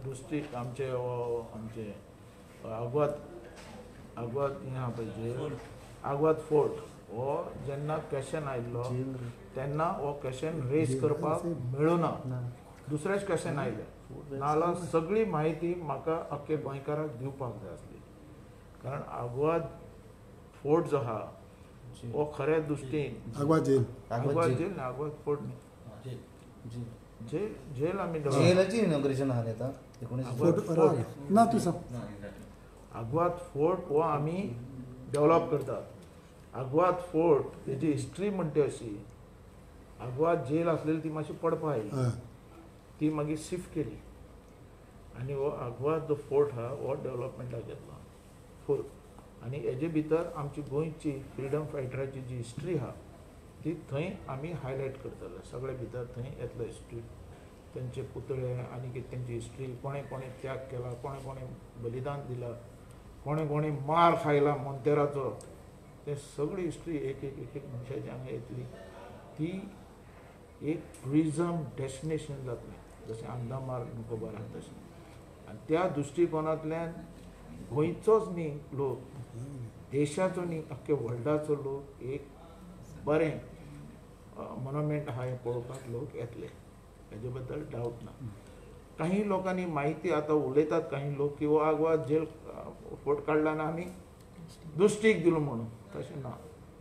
दृष्टी आमचे आग्वाद ह्या पळय आग्वाद फोर्ट हो जेन्ना क्वेश्चन आयिल्लो तेन्ना हो क्वेश्चन रेज करपाक मेळूना, दुसरेच क्वेश्चन आयले नाल्यार सगळी म्हायती म्हाका अख्खे गोंयकाराक दिवपाक जाय आसली. कारण आग्वाद फोर्ट जो आहा हो खऱ्या दृश्टीन आग्वाद जेल आग्वाद फोर्ट न्ही, जेल आमी जेलाची इनॉग्रेशन आहा न्ही आग्वाद फोर्ट हो आमी डेव्हलप करतात. आग्वाद फोर्ट तेजी हिस्ट्री म्हणटा अशी, आग्वाद जेल आसलेली ती मातशी पडपा आयली, ती मागीर शिफ्ट केली आनी हो आग्वाद जो फोर्ट आहा हो डेव्हलपमेंटाक घेतला फूल. आनी हेजे भितर आमची गोंयची फ्रिडम फायटराची जी हिस्ट्री आहा ती थंय आमी हायलायट करतले. सगळे भितर थंय येतलो हिस्ट्री, तेंचे पुतळे आनी कितें तेंची हिस्ट्री, कोणे कोणे त्याग केला, कोणे कोणे बलिदान दिला, कोणे कोणे मार खायला मोंतेराचो, ते सगळी हिस्ट्री एक एक एक एक मनशाची हांगा येतली. ती एक टुरिजम डेस्टिनेशन जातलें जशें अंदमान निकोबार आहा तशें. आनी त्या दृश्टीकोनांतल्यान गोंयचोच न्ही लोक, देशाचो न्ही अख्खे वर्ल्डाचो लोक एक बरें मोनोमेंट आहा हें पळोवपाक लोक येतले, हेजे बद्दल डावट ना. काही लोकांनी माहिती आतां उलयतात काही लोक की हो आग्वाद जेल फोर्ट काडला आनी आमी दृश्टीक दिलो म्हणून, तशें ना.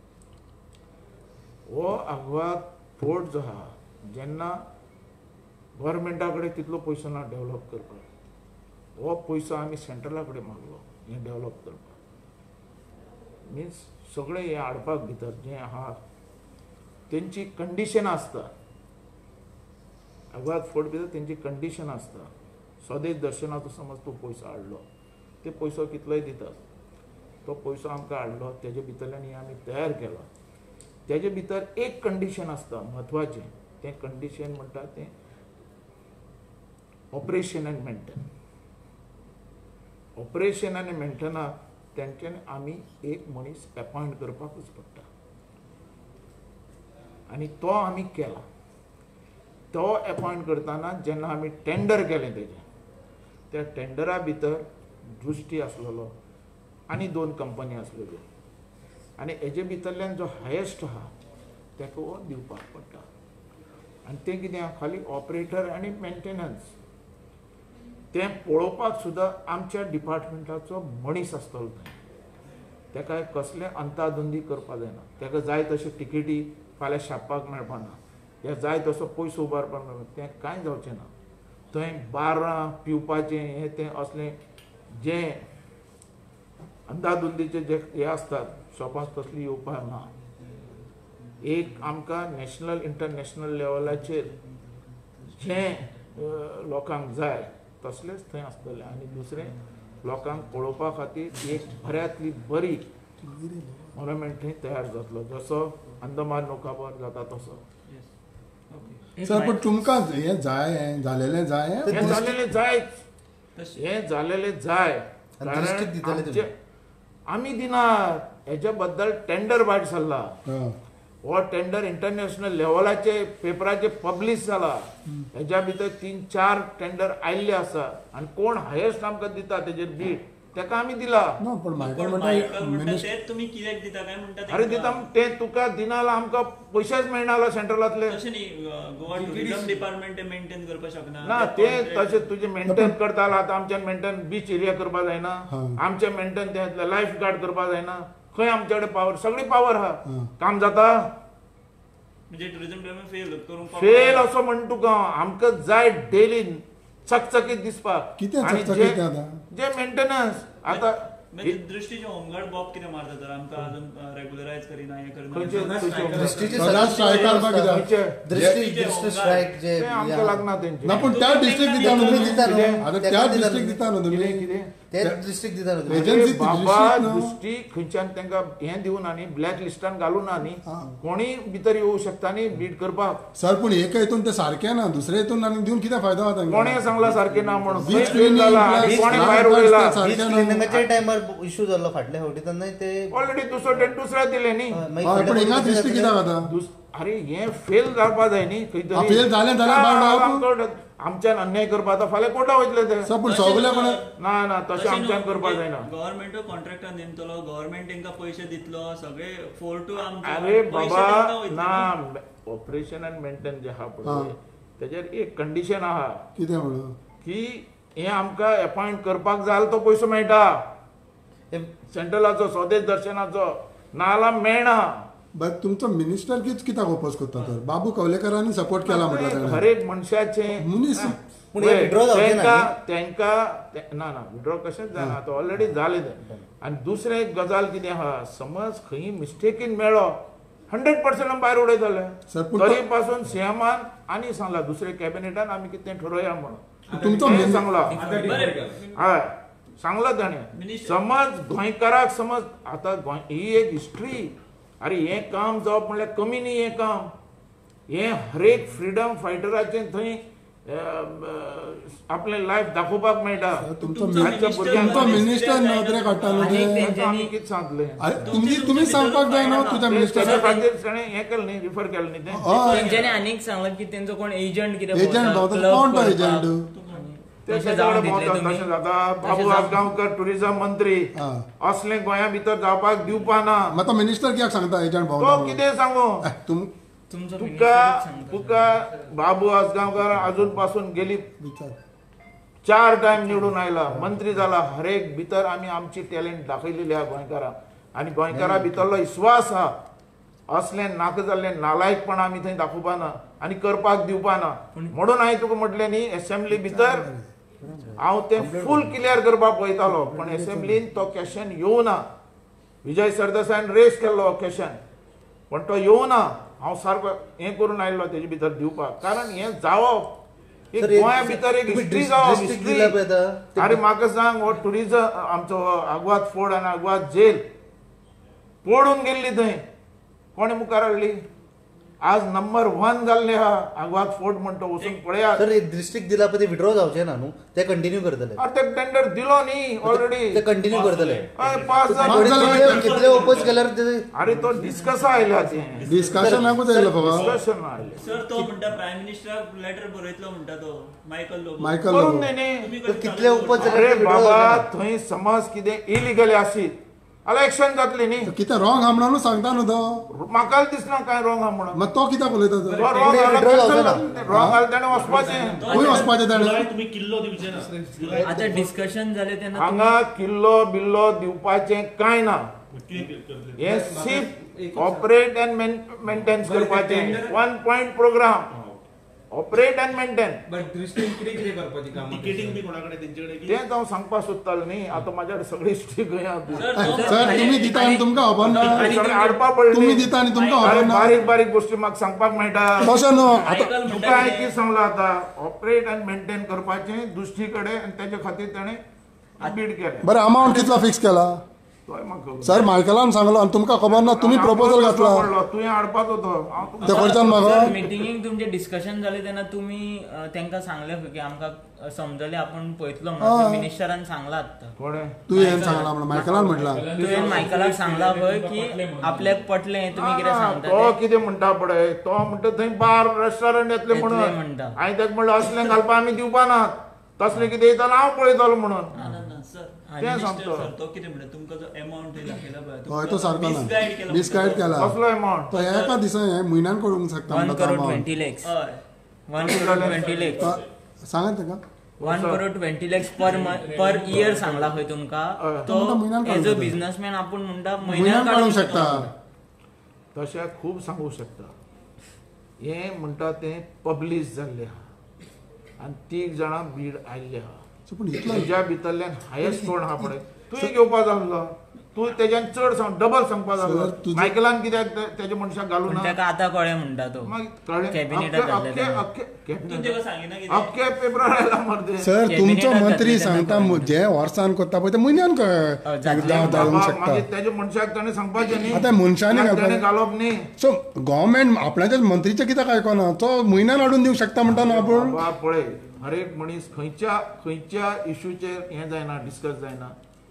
हो आग्वाद फोर्ट जो आहा जेन्ना गव्हर्मेंटा कडेन तितलो पयसो ना डेव्हलप करपाक, हो पयसो आमी सेंट्रला कडेन मागलो हें डेव्हलप करपाक. मिन्स सगळें हें हाडपाक भितर जें आहा तेंची कंडिशन आसता. आग्वाद फोर्ट भितर तेंची कंडिशन आसता. स्वदेश दर्शनाचो समज तूं पयसो हाडलो, ते पयसो कितलोय दितात, तो पयसो आमकां हाडलो तेजे भितरल्यान हें आमी तयार केला. तेजे भितर एक कंडिशन आसता म्हत्वाचें, तें कंडिशन म्हणटा तें ऑपरेशन एंड मेंटेन. ऑपरेशन आनी मेंटेनाक तेंच्यान आमी एक मनीस अपॉयंट करपाकूच पडटा आनी तो आमी केला. तो अपॉयंट करतना जेन्ना आमी टेंडर केलें तेजें, त्या टेंडरा भितर दृश्टी आसलेलो आनी 2 कंपनी आसलेल्यो आनी हेजे भितरल्यान जो हायेस्ट आहा तेका हो दिवपाक पडटा. आनी तें कितें आहा खाली ऑपरेटर आनी मेंटेनन्स तें पळोवपाक सुद्दां आमच्या डिपार्टमेंटाचो मनीस आसतलो थंय. तेका कसलें अंताधुंदी करपा जायना, तेका जाय तशें टिकेटी फाल्यां छापपाक मेळपाना, हे जाय तसो पयसो उबारपाक मेळना, तें कांय जावचें ना. थंय बारां पिवपाचें हें तें असलें जें अंधाधुंदीचे जे हे असतात शॉपां तसली येवपाक ना. एक आमकां नॅशनल इंटरनॅशनल लेवलाचेर जें लोकांक जाय तसलेंच थंय आसतलें. आनी दुसरें लोकांक पळोवपा खातीर एक बऱ्यांतली बरी मोनोमेंट थंय तयार जातलो, जसो अंदमान निकोबार जाता तसो. सर पण तुमकां हें जाय जालेलें जाय हें जालेलें जायच, हें जालेलें जाय. कारण आमी दिनात, हेच्या बद्दल टेंडर भायर सरला. हो टेंडर इंटरनॅशनल लेवलाचे पेपराचे पब्लीश जाला. हेच्या भितर 3-4 टेंडर आयिल्ले आसा आनी कोण हायेस्ट आमकां दिता तेजेर बीड तेका आमी दिला. अरे दिता तें तुका दिना जाल्यार आमकां पयशेच मेळना सेंट्रलांतले. ना तें तशें तुजें मेंटेन करता जाल्यार आतां आमच्यान मेंटेन बीच एरिया करपा जायना, आमचें मेंटेन तें लायफ गार्ड करपा जायना. खंय आमचे कडेन पावर, सगळी पावर आहा, काम जाता म्हणजे टुरिझम फेल करून फेल असो म्हण तुका. आमकां जाय डेली चकचकीत दिसपाक आनी जे मेंटेनन्स आतां दृष्टीचे होमगार्ड बॉब कितें मारता तर आमकां अजून रेग्युलरायज करिना हें करिना. दृष्टीची स्ट्रायक जे आमकां लागना तेंचे. ना पण त्या डिस्ट्रिक्ट दिता न्हू, आता त्या डिस्ट्रिक्ट दिता न्हू तुमी, ते डिस्ट्रिक्ट दिता न्हू एजन्सी बाबा दृष्टी खंयच्यान तांकां हें दिवन आनी ब्लॅक लिस्टान घालून आनी कोणी भितर येवं शकता न्ही बीड करपाक. सर पूण एका हितून तें सारकें ना, दुसऱ्या हितून आनी दिवन कितें फायदो आहा तांकां? कोणें सांगला सारकें ना म्हणून, बीच क्लिनिंग भायर उडयला. क्लिनिंगाच्या टायमार इश्यू जाल्लो फाटल्या फावटी तेन्ना ते ऑलरेडी दुसऱ्या दिले न्ही. पण एका डिस्ट्रिक्ट कित्याक आता? अरे हें फेल जावपा जाय न्ही खंय तरी. फेल जालें जाल्यार आमच्यान अन्याय करपा आता फाल्यां कोर्टा वयतले ते सर पूण सगळे कोण ना तशें आमच्यान करपा जायना गव्हर्नमेंट कॉन्ट्रॅक्टर नेमतलो गव्हर्नमेंट तांकां पैसे दितलो सगळे फोर्ट अरे बाबा ना ऑपरेशन एंड मेंटेन जे आहा पळय तेजेर एक कंडिशन आहा कितें म्हणून की हे आमकां अपॉइंट करपाक जाय तो पयसो मेळटा सेंट्रलाचो स्वदेश दर्शनाचो नाल्यार मेळना बट तुमचो मिनिस्टर कित्याक ओपोज करता तर बाबू कवलेकरांनी सपोर्ट केला म्हटलं हर एक मनशाचे मनीस पूण हे withdraw जावचें ना न्ही? ना विड्रॉ कशेंच जायना तो ऑलरेडी जाले ते आनी दुसरें एक गजाल कितें आहा समज खंय मिस्टेकीन मेळ्ळो 100% भायर उडयतले सर, पूण तरी पासून सीएमान आनी सांगला दुसरे कॅबिनेटान आमी कितें ठरवया म्हणून तुमचो तें सांगला हय सांगला ताणें Minister- समज गोंयकाराक समज आतां गोंय ही एक हिस्ट्री अरे हे काम जावप म्हणल्यार कमी न्ही हे काम हे हरेक फ्रीडम फायटराचें थंय आपलें लायफ दाखोवपाक मेळटा तुमचो आजच्या भुरग्यांक तुमचो मिनिस्टर नदरे काडटालो ते ताका आमी कितें सांगतलें तुम्ही सांगपाक जाय न्हू तुझ्या मिनिस्टर तेच्या खातीर ताणें हें केलें न्ही रिफर केलें न्ही तें तेंच्यांनी आनीक सांगलं की तेंचो कोण एजंट कितें एजंट भोंवता, भाव club कोण तो करपाक. एजंट ते तशें तेच्या जावन कडेन दितले भोंवतात, तुमी? तशें जाता बाबू तशें जावन- आसगांवकर टुरिझम मंत्री असलें गोंया भितर जावपाक दिवपा ना मात तो मिनिस्टर कित्याक सांगता एजंट भाव तो कितें सांगू तुम तुमचो तुका बाबू आसगांवकर अजून पासून गेली विचार 4 टायम निवडून आयला मंत्री जाला हरेक भितर आमी आमची टॅलेंट दाखयलेली आहा गोंयकारांक आनी गोंयकारा भितरलो विश्वास आहा असलें नाका जाल्लें नालायकपण आमी थंय दाखोवपा ना आनी करपाक दिवपा ना म्हणून हांवें तुका म्हटलें न्ही एसेंब्ली भितर हांव तें फूल क्लियर करपाक पळयतालो पण एसेंब्लीन तो क्वेश्चन येवना विजय सरदेसायन रेस केल्लो क्वेश्चन पण तो येवना हांव सारको हें करून आयिल्लो तेजे भितर दिवपाक कारण हें जावप एक सर, एक- गोंया भितर एक तुम्ही हिस्ट्री डिस- जावप डिस्ट्रिक्ट हिस्ट्री दिला पळय आतां, अरे म्हाका सांग हो टुरिझम आमचो आग्वाद फोर्ट आनी आग्वाद जेल पडून गेल्ली थंय कोणे मुखार हाडली आज नंबर 1 जाल्ले आहा आग्वाद फोर्ट म्हणतो वचून पळयात सर डिस्ट्रिक्ट दिला पळय ते विड्रॉ जावचे ना न्हू ते कंटिन्यू करतले अरे ते टेंडर दिलो न्ही ऑलरेडी ते कंटिन्यू करतले पास मागचा जालो वेळ- कितले ओपोज केल्यार ते अरे तो डिस्कस आयला तें डिस्कशनाकूच येयलो बाबा डिस्कशन आयले सर तो म्हणटा प्रायम मिनिस्टराक लेटर बरयतलो म्हणटा तो मायकल लोबो मायकल करून लोबो. दे न्ही तुम्ही तर कितले ओपोज अरे जाल्यार ते withdraw बाबा जावचे थंय समज कितें इलिगल आसीत जाल्यार एक्शन जातली न्ही कितें रॉंग हा म्हणून सांगता न्हू तो म्हाका दिसना काय रॉंग आहा म्हणून मग तो कित्याक उलयता तर रॉंग withdraw जावचे ना. जाल्यार ताणें वचपाचें खंय वचपाचें ताणें तुम्ही किल्लो दिवचे ना आता डिस्कशन जाले तेन्ना हांगा किल्लो बिल्लो दिवपाचें कांय ना हे सिर्फ ऑपरेट एंड मेंटेन करपाचें 1 point program operate and maintain ticketing बी कोणाकडे त्यांच्याकडे की तेंच हांव सांगपाक सोदतालो न्ही आतां म्हाज्या सगळी हिस्ट्री खंय आहा सर तुम्ही दिता आनी तुमकां खबर ना सगळें हाडपा पडली तुम्ही दिता आनी तुमकां खबर ना बारीक बारीक गोश्टी म्हाका सांगपाक मेळटा तशें न्हू आतां तुका हांवें कितें सांगलां आतां ऑपरेट एंड मेंटेन करपाचें दुसरी कडेन आनी तेच्या खातीर ताणें बीड केलें बरें अमावंट कितलो फिक्स केला तोय म्हाका खबर. सर मायकलान सांगलो आनी तुमकां खबर ना तुमी प्रपोजल घातला म्हणलो तुवें हाडपाचो तो हांव तुका ते खंयच्यान म्हाका मिटिंगेक तुमचे डिस्कशन जाले तेन्ना तुमी तेंका सांगले की आमकां समजले आपण पळयतलो म्हणून मिनिस्टरान सांगला आत्ता कोणें तुवें सांगला म्हणून मायकलान म्हटला तुवें मायकलाक सांगला पळय की आपल्याक पटलें तुमी कितें सांगता तो कितें म्हणटा पळय तो म्हणटा थंय बार रेस्टॉरंट येतले येतले म्हणून म्हणटा. हांवें ताका म्हणलें असलें घालपा आमी दिवपा नात तसलें कितें येतालो हांव पळयतालो म्हणून सर तें सांगतो सर तो कितें म्हणटा तुमकां जो अमाउंट दाखयला पळय हय तो सारको मिसगायड ना केला मिसगायड केला कसलो अमावंट तो एका दिसा हे म्हयन्यान करूंक शकता 1 म्हणटा तो करोड amount. 20 lakhs हय 1 करोड 20 lakhs तो- सांगा ताका 1 करोड 20 lakhs पर इयर सांगला खंय तुमकां तो म्हणटा म्हयन्यान तो एज काडूंक अ जाता. बिझनेसमॅन आपूण म्हणटा म्हयन्यान म्हयन्यान काडूंक काडूंक शकता तशें खूब सांगूंक शकता हें म्हणटा तें पब्लीश जाल्लें आहा आनी 3 जाणां बीड आयिल्ले आहा सो पूण इतलो तुज्या भितरल्यान हायस्ट कोण आहा पळय तुवें घेवपा जाल्लो तूं तेज्यान चड सांग डबल सांगपा जाल्लो सर, तुजें- मायकलान कित्याक तेज्या मनशाक घालूं पूण ना ताका आतां कळ्ळें म्हणटा तो मागीर कळ्ळें कॅबिनेटात घातलें तेन्ना. तूं तेका सांगिना कितें अख्खे पेपर आयला मर्दे सर तुमचो कॅबिनेटात मंत्री जातले सांगता तेन्ना जे वर्सान करता पळय ते म्हयन्यान जातले. जावंक शकता मागीर तेज्या मनशाक ताणें सांगपाचें न्ही आतां मनशांनी ताणें घालपाचें. घालप न्ही सो गव्हर्मेंट आपल्याच्या मंत्रीचे कित्याक आयकना तो म्हयन्यान हाडून दिवंक शकता म्हणटा न्हू आपूण बाबा पळय हर एक मनीस खंयच्या इश्यूचेर हें जायना डिस्कस जायना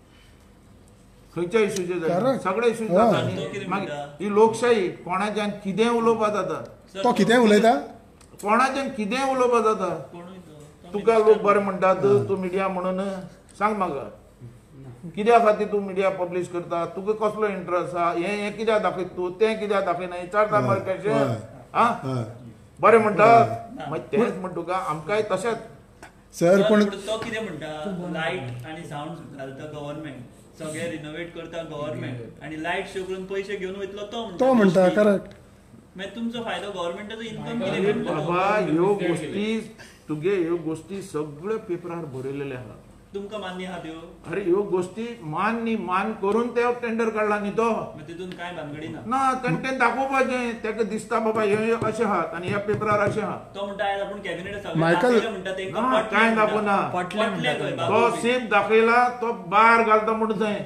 खंयच्या इश्यूचेर जायना Correct. सगळे इश्यू हय. जाता तो न्ही कितें मागीर म्हणटा? ही लोकशाही कोणाच्यान कितें उलोवपा जाता तो कितें उलयता कोणाच्यान कितें उलोवपा जाता कोणूय तो तुका लोक बरें म्हणटात तूं मिडिया म्हणून सांग म्हाका कित्या खातीर तूं मिडिया पब्लीश करता तुका कसलो इंट्रस्ट आहा हे कित्याक दाखयता तूं तें कित्याक दाखयना विचारता मरे कशें आं बरें म्हणटात मागीर तेंच म्हण तुका आमकांय तशेंच सर पण तो कितें म्हणटा लायट आनी साऊंड घालता गव्हर्नमेंट सगळे रिनोवेट करता गव्हर्नमेंट आणि लायट शो करून पैसे घेऊन वयतलो तो म्हणटा करेक्ट मागीर तुमचो फायदो गव्हर्नमेंटाचो इन्कम अरे कितें बाबा ह्यो गोष्टी तुगे ह्यो गोष्टी सगळ्यो पेपरार बरयलेले आहा तुमकां मान्य आहा त्यो अरे ह्यो गोष्टी मान न्ही मान करून ते टेंडर काडला न्ही तो मागीर तितून कांय भानगडी ना ना तें दाखोवपाचें तेका दिसता बाबा हे अशें आहात आनी ह्या पेपरार अशें आहा तो म्हणटा आयज आपूण कॅबिनेट मायकल- म्हणटा ना, तेंकां कांय दाखोवना. पटले म्हणटा खंय तो बाबू? सीप दाखयला तो बार घालता म्हणून थंय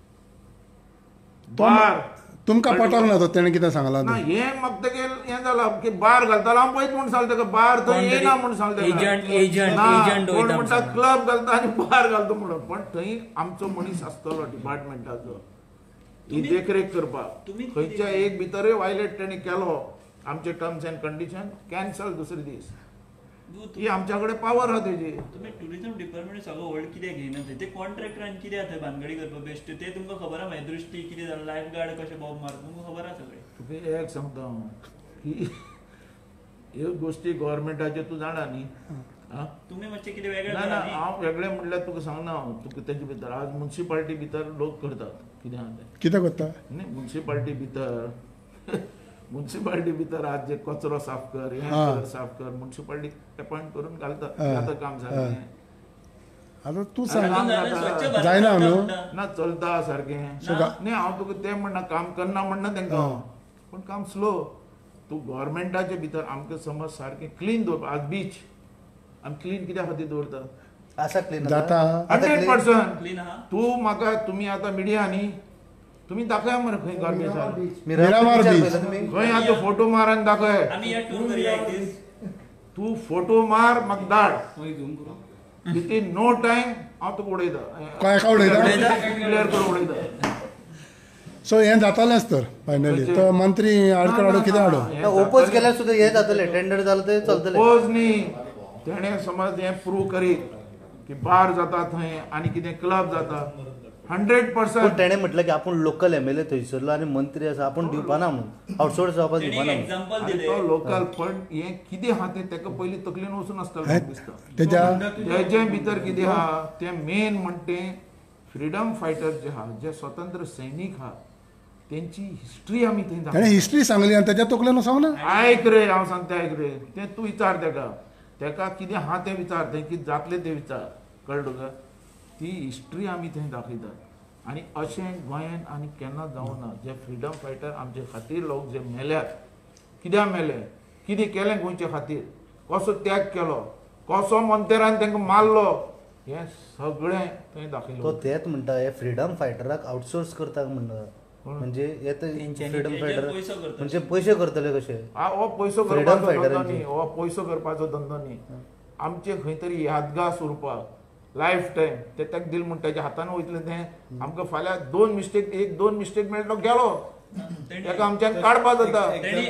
तो बार तुमकां पटोंक ना तो तेणें कितें सांगलां ना तें. हे म्हाका तेगे हें जाला की बार घालतालो हांव पळयत म्हूण सांगलें तेका बार थंय येना म्हूण सांगलें तेका. एजंट ना, एजंट कोण वयता म्हणटा म्हणटा. क्लब घालता आनी बार घालता म्हणून पण थंय आमचो मनीस आसतलो डिपार्टमेंटाचो ही देखरेख करपाक तुम्ही खंयच्या एक भितरय वायलेट तेणी केलो आमचे टर्म्स एंड कंडिशन कॅन्सल दुसरे दीस ही आमच्या कडेन पावर आहा तेजी तुम्ही टुरिझम डिपार्टमेंट सगळं व्हड कित्याक घेयना थंय ते कॉन्ट्रॅक्टरान कितें थंय भानगडी करपा बेस्ट ते तुमकां खबर आहा मागीर दृश्टी कितें जालें लायफ गार्ड कशें बॉब मारता तुमकां खबर आहा सगळें तुका एक सांगता हांव की ह्यो गोष्टी गव्हर्मेंटाच्यो तूं जाणा न्ही आं? तुमी मातशें कितें वेगळें ना ना करा न्ही. हांव वेगळें म्हणल्यार तुका सांगना हांव तुका तेजे भितर आज म्युन्सिपाल्टी भितर लोक करतात कितें आहा तें कितें करता न्ही म्युन्सिपाल्टी भितर म्युन्सिपाल्टी भितर आज जे कचरो साफ कर हें हा. कर साफ कर म्युन्सिपाल्टी अपॉयंट करून घालता हा. आतां काम जालें आतां तूं अरे, सांग अजून जालें, स्वच्छ भारत जायना करता न्हू? म्हणटा. ना चलता सारकें न्ही हांव तुका तें म्हणना काम करना म्हणना तेंकां हांव. पण काम स्लो तूं गव्हर्मेंटाचे भितर आमकां समज सारकें क्लीन दवरपा आज बीच आमी क्लीन कित्या खातीर दवरतात आसा क्लीन जाता. 100% क्लीन आहा तू म्हाका तुमी आतां मिडिया न्ही तुमी दाखया मरे खंय गार्बेज आहा मिरामार बीच. तुम्ही खंय आतां फोटो मार आनी दाखय आमी या टूर करूया एक दीस तू फोटो मार म्हाका धाड विथीन नो टायम हांव तुका उडयता काय का उडयता क्लियर करून उडयता सो हें जातालेंच तर फायनली तो मंत्री आडकर हाडू कितें हाडू ओपोज केल्यार सुद्दां हे जातले टेंडर जालें ते चलतले पोज न्ही तेणें समज हें प्रूव करीत की बार जाता थंय आनी कितें क्लब जाता 100% पण तेणे म्हटलं की आपण लोकल एमएलए थंयसरलो आनी मंत्री आसा आपण दिवपाना म्हणून आउटसोर्स जावपाक तेणी दिवपाना एक म्हणून. एक्झाम्पल आनी दिलें तो लोकल फंड हें कितें आहा तें तेका पयलीं तकलेन वचून आसतलें म्हाका दिसता तेज्या तेजे भितर कितें आहा तें मेन म्हणटे फ्रिडम फायटर जे आहा जे स्वतंत्र सैनीक आहा तेंची हिस्ट्री आमी थंय ताणें दाखयता. हिस्ट्री सांगली आनी तेज्या तकलेन सांगना आयक रे हांव सांगता आयक रे तें तूं विचार तेका कितें आहा तें विचार थंय कितें जातलें तें विचार कळ्ळें तुका ती हिस्ट्री आमी थंय दाखयतात आनी अशें गोंयान आनी केन्ना जावं ना जे फ्रिडम फायटर आमचे खातीर लोक जे मेल्यात कित्याक मेले कितें केलें गोंयचे खातीर कसो त्याग केलो कसो मंतेरान तांकां मारलो हें सगळें थंय तो दाखयलो तेच म्हणटा हे फ्रीडम फायटराक आउटसोर्स करता म्हणटा म्हणजे हे फ्रीडम फायटर पैसो करता. म्हणजे पैसे करतले कशे हो पयसो Freedom करपाचो fighter धंदो ची. न्ही हो पयसो करपाचो धंदो न्ही आमचे खंय तरी यादगार उरपाक लायफ टायम ते ताका दिल म्हण तेज्या हातान वयतलें तें आमकां फाल्यां एक दोन मिस्टेक मेळ्ळो गेलो ताका आमच्यान काडपा जाता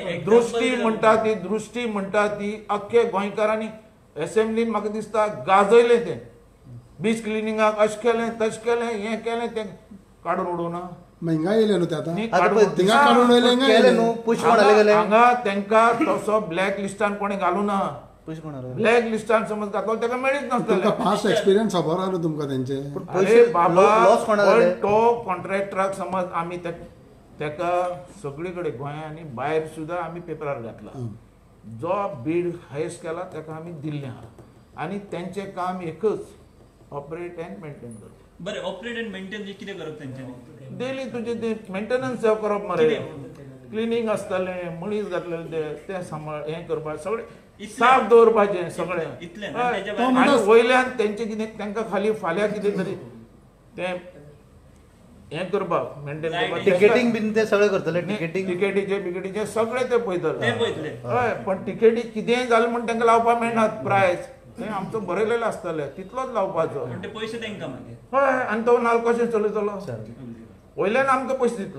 दृश्टी म्हणटा ती अख्खे गोंयकारांनी असेंब्लीन म्हाका दिसता गाजयलें तें बीच क्लिनिंगाक अशें केलें तशें केलें हें केलें तें काडून उडोवना हिंगा येयले न्हू ते आतां न्ही, आता काडून पळय, उडोवना. थिंगा काडून वयले हिंगा केले येयले न्हू पुश कोणाले गेले हांगा तेंका तसो ब्लॅक लिस्टान कोणी घालूना पुश कोणाले ब्लॅक लिस्टान समज घातलो तेका मेळीत तुमकां नासतलें पास्ट एक्सपिरियन्स खबर आहा न्हू तुमकां तेंचे अरे बाबा लॉस कोणाले पण जाले? तो कॉन्ट्रॅक्टराक समज आमी तेका सगळे कडेन गोंया आनी भायर सुद्दां आमी पेपरार घातला जो बीड हायस्ट केला तेका आमी दिल्लें आहा आनी तेंचें काम एकच ऑपरेट एंड मेंटेन करप बरें ऑपरेट एंड मेंटेन कितें करप तेंच्यांनी डेली तुजें तें मेंटेनन्स सेव करप मरे क्लिनींग आसतलें मनीस घातलेले ते सांबाळ हें करपाक सगळें इतलें? साफ दवरपाचें सगळें इतलें ना? हय. तेच्या भायर- आनी वयल्यान तेंचें कितें तेंकां खाली फाल्यां कितें तरी तें हें करपाक मेंटेन करपाक टिकेटिंग बीन ते सगळे करतले टिकेटिंग बिकेटीचे सगळें ते पळयतले ते पळयतले. हय पण टिकेटी कितेंय जालें म्हण तांकां लावपाक मेळनात प्रायस तें आमचो बरयलेलें आसतलें तितलोच लावपाचो पण ते पयशे तेंकां मागीर हय आनी तो नाल कशें चलयतलो वयल्यान आमकां पयशे दितलो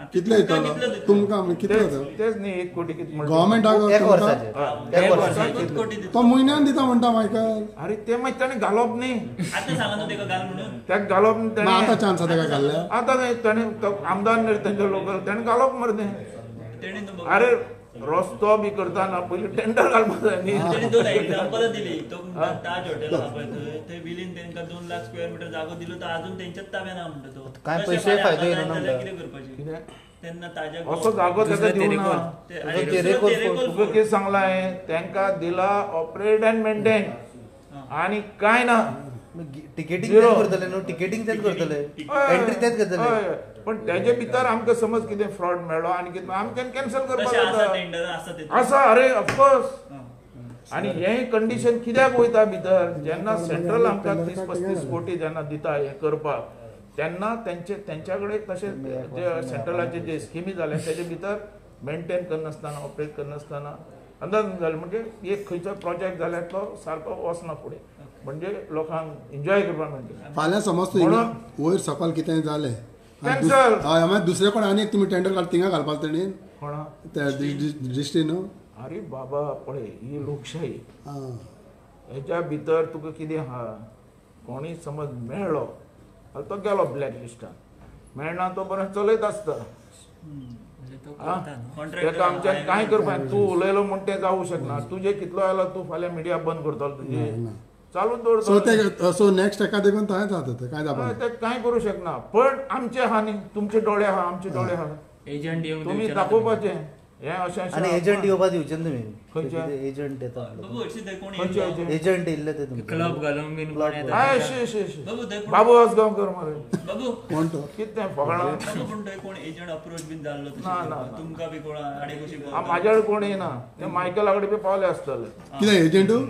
कितले येतलो तुमकां कितले तेच येतलो तेच न्ही 1 कोटी किती म्हणटा. गव्हर्मेंटाक एक तुमकां वर्साचे एक वर्साचे वर्साकूच कोटी दिता. तो म्हयन्यान दिता म्हणटा मायकल अरे ते मागीर ताणें घालप न्ही, आतां सांगा न्हू तेका घाल म्हणून. त्याक घालप न्ही मग आता ताणें. चान्स ताका घाल्ल्या आतां नाही ताणें तो आमदार न्ही तेंचे लोकल ताणें घालप मरे तें. तेणी न्हू अरे रस्तो बी करताना पयलीं टेंडर घालपाक जाय न्ही. तेणी 2 एक्झाम्पल दिली. तो ताज हॉटेल आहा पळय थंय बिलीन तेंका 2 लाख स्क्वेअर मीटर जागो दिलो तो अजून तेंच्याच ताब्यान आहा म्हणटा तो. काय तशें पैसे फाल्यां फायदो आतां येयना जायना म्हणटा. जाल्यार कितें करपाचें कित्याक? तेन्ना ताज्या असो जागो ताका दिवं ना. आणि तुझं दुसरं तेरेकोल तेरेकोल तुका फोर्ट. कितें सांगलां हांवें तांकां दिला ऑपरेट अँड मेंटेन आनी कांय ना. टिकेटींग Zero. तेच करतले न्हू टिकेटींग तेच करतले एंट्री तेच घेतले हय. पण तेजे भितर आमकां समज कितें फ्रॉड मेळ्ळो आनी कितें आमकां कॅन्सल करपाक तशें आसा जाता. टेंडर आसा तेतून. आसा अरे ऑफकोर्स. हां. आनी हें कंडिशन कित्याक वयता भितर जेन्ना सेंट्रल आमकां 30-35 कोटी जेन्ना दिता हें करपाक तेन्ना तेंच्या कडेन तशें जे सेंट्रलाचे जे स्किमी जाल्या तेजे भितर मेंटेन करनासतना ऑपरेट करनासतना अंदाज जालें म्हणजे एक खंयचो प्रोजेक्ट जाल्यार तो सारको वचना फुडें म्हणजे लोकांक एन्जॉय करपाक मेळटा. फाल्यां समज तूं म्हणून- वयर सकयल कितें जालें Cancel. हय मागीर दुसरे कोण आनी एक तुमी टेंडर घाल थिंगा घालपाक तेणी कोणा त्या दिश्टी न्हू अरे बाबा पळय ही लोकशाही आं हेच्या भितर तुका कितें आहा कोणी समज मेळ्ळो जाल्यार तो गेलो ब्लॅक लिस्टान मेळना तो बरो चलयत आसता. तेका आमच्यान कांय करपाक तूं उलयलो म्हण तें जावूं शकना. तुजे कितलो आयलो तूं फाल्यां मिडिया बंद करतलो तुजे चालूच सो दवरतलो. ते सो नेक्स्ट एका देखून थंय जाता ते कांय जावपा ते कांय करूं शकना. पण आमचे आहा न्ही तुमचे डोळे आहा आमचे डोळे आहा एजंट येऊन तुमी दिवचे ना दाखोवपाचें हें अशें आणि एजंट येवपा दिवचे ना तुम्ही खंयचे? एजंट येता बाबू हरशीं थंय कोण खंयचे येयलो? एजंट? एजंट येयल्ले ते तुमचे क्लब घालून बीन कोण येता आय तेंका. शी बाबू थंय कोण- बाबू आसगांवकर मरे बाबू कोण तो कितें फकाणां. बाबू पूण थंय कोण एजंट अप्रोच बीन जाल्लो तशें ना, करपाक? ना. तुमकां बी कोण आडे कशी म्हाज्या कडेन कोण येना ते मायकला कडेन बी पावले आसतले. कितें एजंटू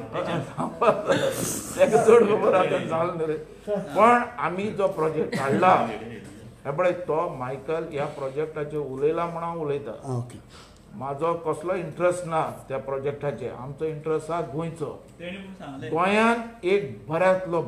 तेका चड खबर आतां जाल न्ही रे. पण आमी जो प्रोजेक्ट हाडला हे पळय तो मायकल ह्या प्रोजेक्टाचेर उलयला म्हण हांव उलयतां. आं ओके म्हाजो कसलो इंट्रस्ट ना त्या प्रोजेक्टाचेर. आमचो इंट्रस्ट आहा गोंयचो. तेणी पूण सांगलें गोंयान एक बऱ्यांतलो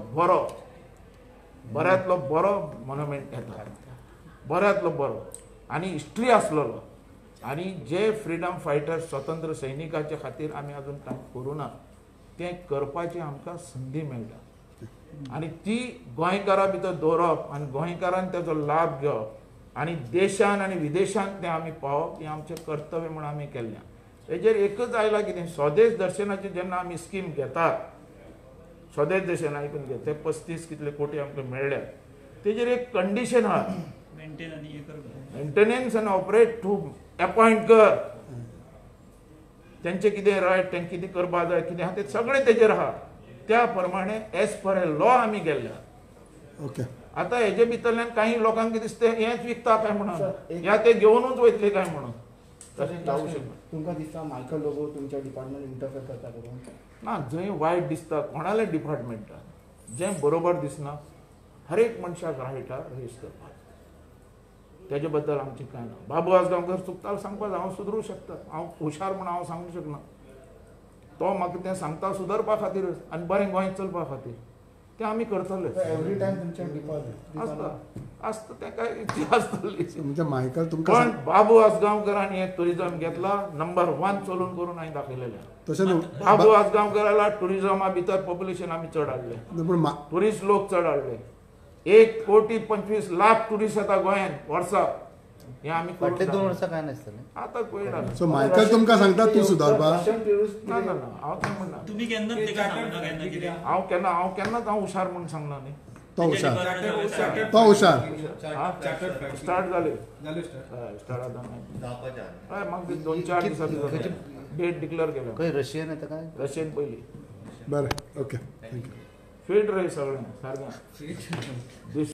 बरो मॉन्युमेंट येता बऱ्यांतलो बरो आनी हिस्ट्री आसलेलो आनी जे फ्रिडम फायटर्स स्वतंत्र सैनिकाचे खातीर आमी आजून कांय करूं ना तें करपाची आमकां संदी मेळटा आनी ती गोंयकारां भितर दवरप आनी गोंयकारान तेजो लाभ घेवप आनी देशान आनी विदेशांत तें आमी पावप हें आमचें कर्तव्य म्हण आमी केल्लें. हेजेर एकच आयलां कितें स्वदेश दर्शनाची जेन्ना आमी स्कीम घेतात स्वदेश दर्शन आयकून घे ते 35 कितले कोटी आमकां मेळ्ळ्या तेजेर एक कंडिशन आहा मेंटेन आनी हें करप. मेंटेनन्स आनी ऑपरेट तूं अपॉयंट कर तेंचे कितें रायट तें कितें करपा जाय कितें आहा तें सगळें तेजेर आहा. त्या प्रमाणे एज पर ए लॉ आमी गेल्ल्या. ओके आतां हेजे भितरल्यान काही लोकांक कितें दिसता हेंच विकता काय म्हणून या ते घेवनूच वयतले काय म्हणून तशें जावं शकना. तुमकां दिसता मायकल लोगो तुमच्या डिपार्टमेंट इंटरफेर करता करून ना जंय वायट दिसता कोणाले डिपार्टमेंटान जें बरोबर दिसना हर एक मनशाक रायट आहा रेस करपाक तेजे बद्दल आमचें कांय ना. बाबू आसगांवकर चुकता जाल्यार हांव सुदरूं शकता. हांव हुशार म्हूण हांव सांगूंक शकना. तो म्हाका तें सांगता सुदरपा खातीरच आनी बरें गोंय चलपा खातीर तें आमी करतले. एवरी टायम तुमच्या डिपार्टमेंट आसता तें काय इच्छा आसतली. म्हणजे मायकल तुमकां पण बाबू आसगांवकरांनी एक टुरिझम घेतला नंबर 1 चलून करून हांवें दाखयलेलें. तशें न्हू बाबू आसगांवकराला टुरिझमा भितर पॉप्युलेशन आमी चड हाडलें. पूण टुरिस्ट लोक चड हाडले. 1,25,00,000 टुरिस्ट येता गोंयान वर्साक. हें आमी फाटले 2 करून वर्सां काय नासतलें आतां पळयना. सो मायकल तुमकां सांगता तूं सुदारपा ना ना ना हांव तें म्हणना. तुमी केन्नाच तेका सांगना केन्ना कितें हांव केन्नाच हांव हुशार म्हूण सांगना न्ही. तो हुशार हुशार तो हुशार स्टार्ट जाले हय स्टार्ट आतां हय म्हाका 2-4 दिसांनी डेट डिक्लेअर केल्या. खंय रशियन येता काय रशियन पयली बरें ओके थँक्यू फीट रे सगळें सारकें